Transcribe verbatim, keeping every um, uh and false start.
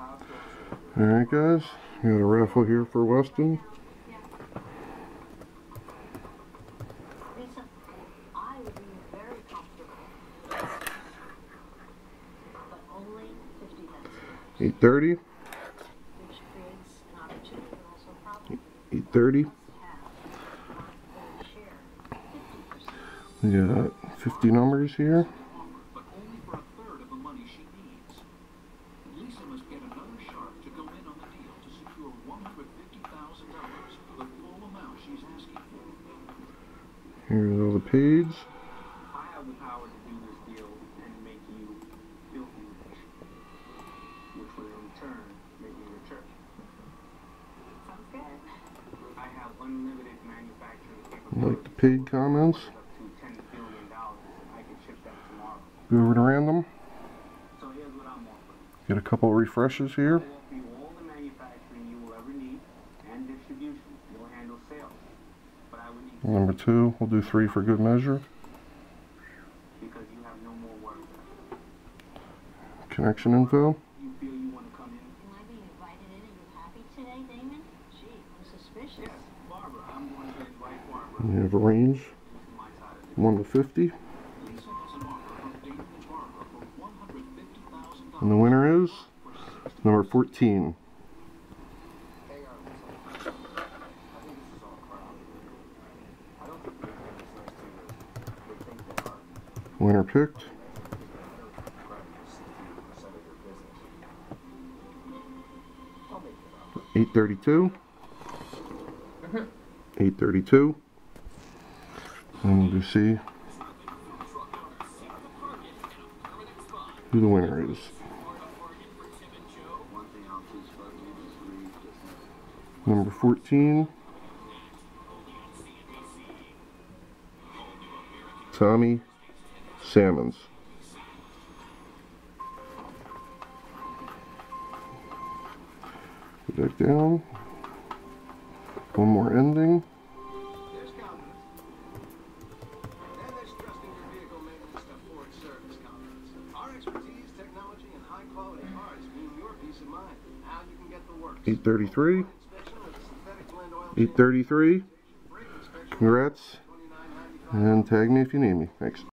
Alright guys, we got a raffle here for Weston. eight thirty. eight thirty. We got fifty numbers here. Here's all the pages. I have the power to do this deal and make you filthy rich, which will in turn make me richer. Sounds good. I have unlimited manufacturing capability. Like the paid comments. Up to ten billion dollars, and I can ship that tomorrow. Go over to random. So here's what I'm offering. Get a couple of refreshes here. I'll offer you all the manufacturing you will ever need and distribution. You'll handle sales. But I would need Number two, we'll do three for good measure. because you have no more work. Connection info. You feel you want to come in? Am I being invited in? Are you happy today, Damon? Gee, I'm suspicious. Yes, Barbara. I'm going to invite Barbara. You have a range, This is my side of it. one to fifty. Lisa has an offer from Damon and Barbara for one hundred fifty thousand dollars. And the winner is number fourteen. Hang on a second. I think this is all crowd. I don't think they're as nice to you as they think they are. Winner picked. I'll make it up. eight thirty-two. eight thirty-two. And we'll just see who the winner is. One thing I'll teach about you is read just Number fourteen. Tommy Salmons. Go back down. One more ending. There's confidence. And there's trusting your vehicle maintenance to Ford Service Confidence. Our expertise, technology, and high-quality parts mean your peace of mind. Now you can get the work. eight thirty-three. Inspection with a synthetic blend oil eight thirty-three. change, brake inspection, Congrats. twenty-nine ninety-five. And tag me if you need me. Thanks.